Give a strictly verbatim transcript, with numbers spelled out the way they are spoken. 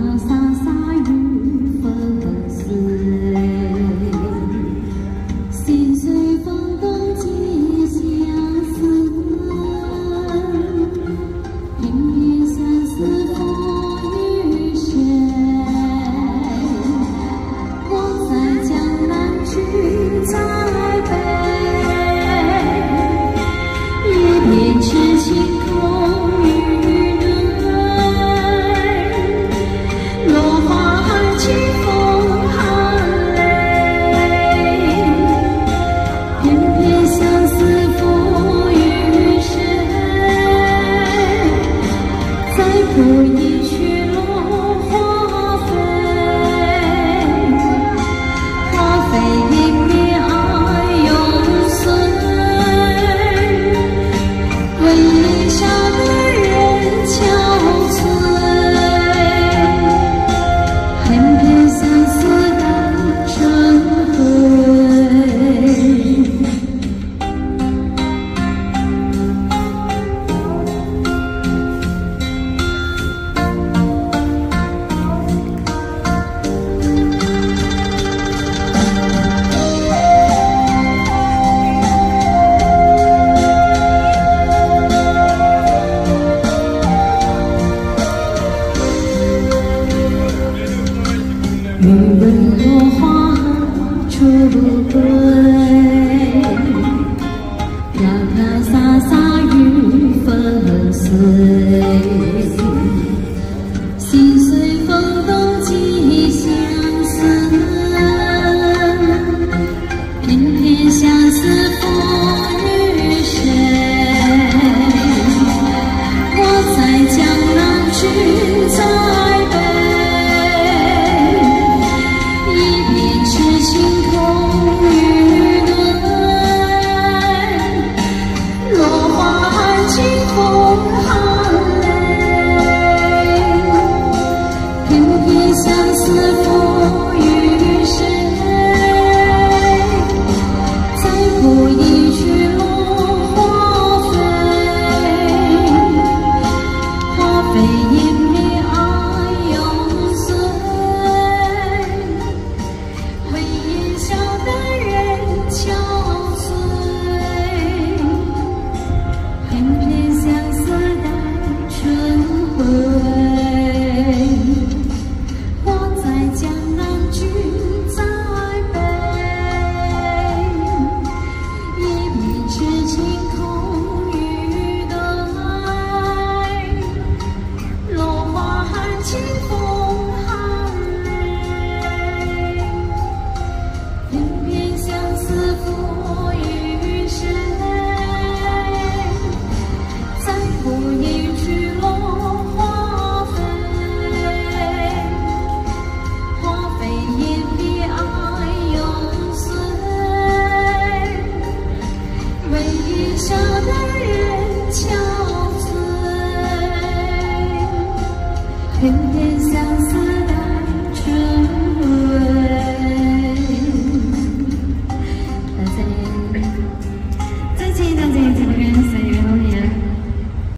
洒洒雨纷碎，心随风动几相思，偏偏相思风雨雪。我在江南君在北，一片痴情空余。 不一去落花飞，花飞烟灭爱永碎。为一笑的人憔悴，偏偏相思待春回。 雨问落花初归，飘飘洒洒雨纷碎。心随风动几相思，偏偏相思风雨雪。我在江南君在北。 情空余对，落花含清风含泪，偏偏相思付与谁？再不一去落花飞，花飞烟灭爱永碎。 笑的人憔悴，偏偏相思待春回。我在江南君在北，一片痴情空余对。落花含清风含泪。 偏偏相思付与谁？再不一去落花飞，花飞烟灭爱永碎。为一笑的人憔悴，偏偏相思待春回。 再见，再见。